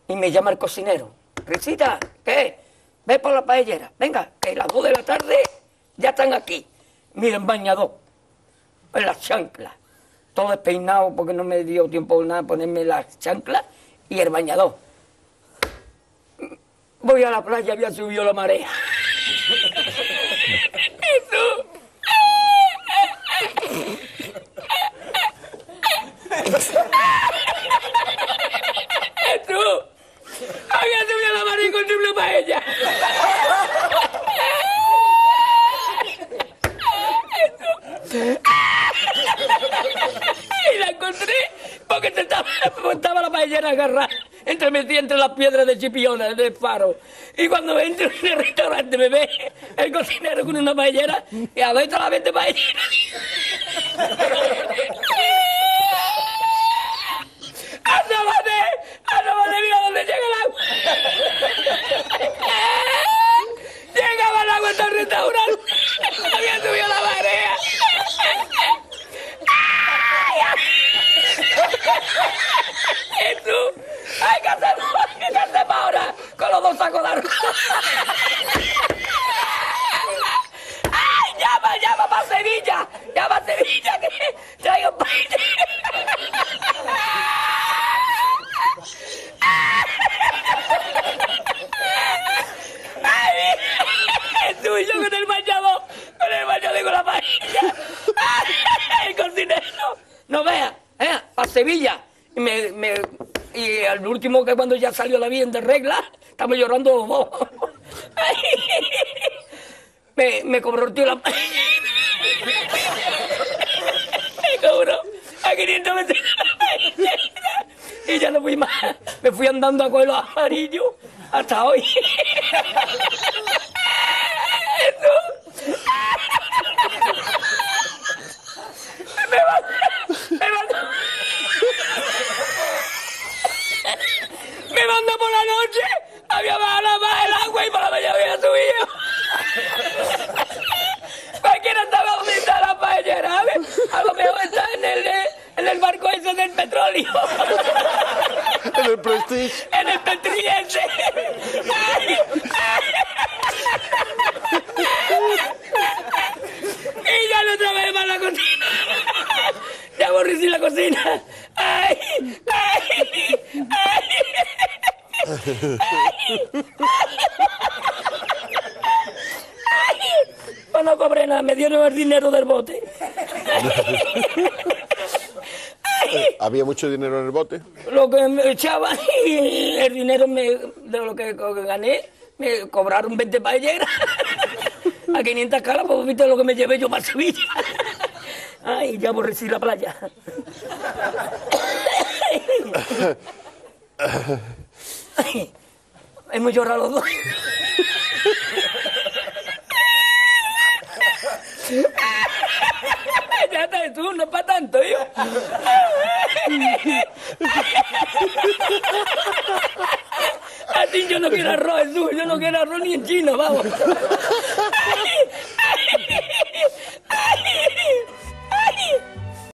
Y me llama el cocinero. Risita, ¿qué? Ve por la paellera. Venga, que las 2 de la tarde ya están aquí. Miren, bañador, en las chanclas. Todo despeinado porque no me dio tiempo nada ponerme las chanclas y el bañador. Voy a la playa, había subido la marea. Había subido la marea y encontré una paella. Y la encontré porque estaba la paellera agarrada metida entre las piedras de Chipiona, del faro. Y cuando entro en el restaurante me ve el cocinero con una paellera y adentro la vende paellera. ¡Asómate! ¡Mira dónde llega el agua! Llegaba el agua hasta el restaurante. Había subido la marea. Jesús, hay que hacer ahora con los 2 sacos de arroz. ¡Ay, llama para Sevilla! ¡Llama a Sevilla que traigo paella! ¡Ay, Jesús, yo con el bañador con la paella! ¡Ay, el cocinero! No vea, para Sevilla. Y al último, que cuando ya salió la bien de regla, estamos llorando los dos. Me cobró el tío la paella. Me cobró a 500 veces la paella. Y ya no fui más. Me fui andando a coger los amarillos hasta hoy. Me mandó por la noche, había bajado más el agua y por la mañana había subido. Cualquiera estaba donde está la paellera, ¿sabes? A lo mejor está en el barco ese del petróleo. En el Prestige. En el Petriense. Y ya no otra vez más la cocina. Ya aborrecí la cocina. ¡Ay! ¡Ay! ¡Ay! Pues no cobré nada, me dieron el dinero del bote. ¿Había mucho dinero en el bote? Lo que me echaban y el dinero de lo que gané, me cobraron 20 paelleras. A 500 caras, pues viste lo que me llevé yo para Sevilla. Ay, ya aborrecí la playa. Ay, hemos llorado los dos. Ya está, tú, no es para tanto, yo. A ti yo no quiero arroz, Jesús, yo no quiero arroz ni en chino, vamos.